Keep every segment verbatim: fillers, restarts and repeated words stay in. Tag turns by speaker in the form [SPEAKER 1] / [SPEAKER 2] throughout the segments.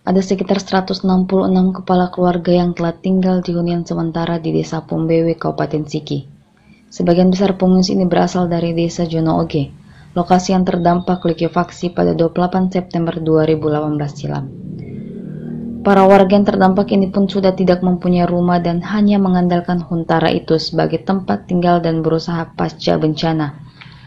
[SPEAKER 1] Ada sekitar seratus enam puluh enam kepala keluarga yang telah tinggal di hunian sementara di Desa Pombewe, Kabupaten Sigi. Sebagian besar pengungsi ini berasal dari Desa Jono Oge, lokasi yang terdampak likuifaksi pada dua puluh delapan September dua ribu delapan belas silam. Para warga yang terdampak ini pun sudah tidak mempunyai rumah dan hanya mengandalkan huntara itu sebagai tempat tinggal dan berusaha pasca bencana.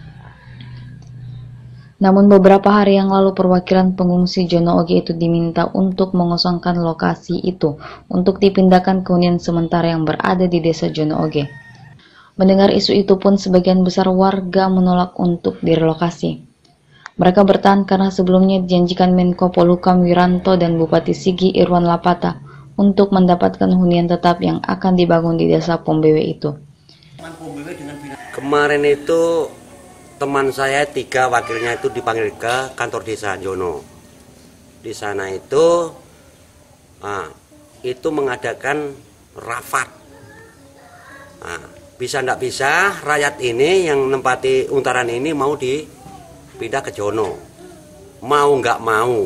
[SPEAKER 1] Namun beberapa hari yang lalu perwakilan pengungsi Jono Oge itu diminta untuk mengosongkan lokasi itu untuk dipindahkan ke hunian sementara yang berada di Desa Jono Oge. Mendengar isu itu pun sebagian besar warga menolak untuk direlokasi. Mereka bertahan karena sebelumnya dijanjikan Menko Polhukam Wiranto dan Bupati Sigi Irwan Lapata untuk mendapatkan hunian tetap yang akan dibangun di Desa Pombewe itu.
[SPEAKER 2] Kemarin itu teman saya tiga wakilnya itu dipanggil ke kantor desa Jono. Di sana itu, nah, itu mengadakan rapat. Nah, bisa ndak bisa rakyat ini yang nempati untaran ini mau dipindah ke Jono, mau nggak mau.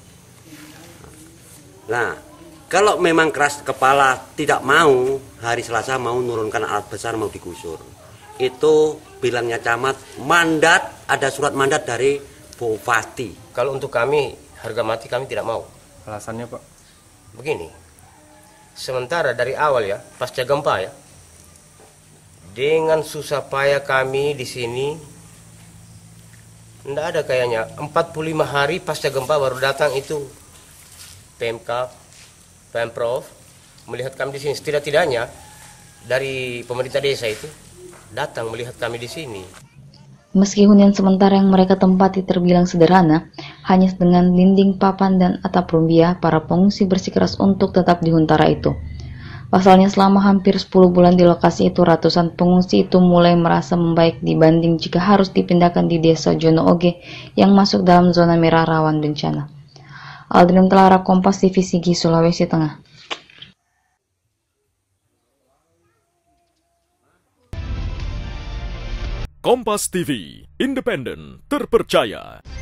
[SPEAKER 2] Nah, kalau memang keras kepala tidak mau, hari Selasa mau nurunkan alat besar mau digusur. Itu bilangnya camat, mandat, ada surat mandat dari Bupati.
[SPEAKER 3] Kalau untuk kami, harga mati kami tidak mau.
[SPEAKER 4] Alasannya Pak?
[SPEAKER 3] Begini, sementara dari awal ya, pasca gempa ya, dengan susah payah kami di sini, tidak ada kayaknya, empat puluh lima hari pasca gempa baru datang itu Pemkab, Pemprov, melihat kami di sini. Setidak-tidaknya dari pemerintah desa itu datang melihat kami di sini.
[SPEAKER 1] Meski hunian sementara yang mereka tempati terbilang sederhana, hanya dengan dinding papan dan atap rumbia, para pengungsi bersikeras untuk tetap di huntara itu. Pasalnya selama hampir sepuluh bulan di lokasi itu, ratusan pengungsi itu mulai merasa membaik dibanding jika harus dipindahkan di Desa Jono Oge yang masuk dalam zona merah rawan bencana. Aldrin Telara, Kompas T V Sigi, Sulawesi Tengah.
[SPEAKER 5] Kompas T V, independen, terpercaya.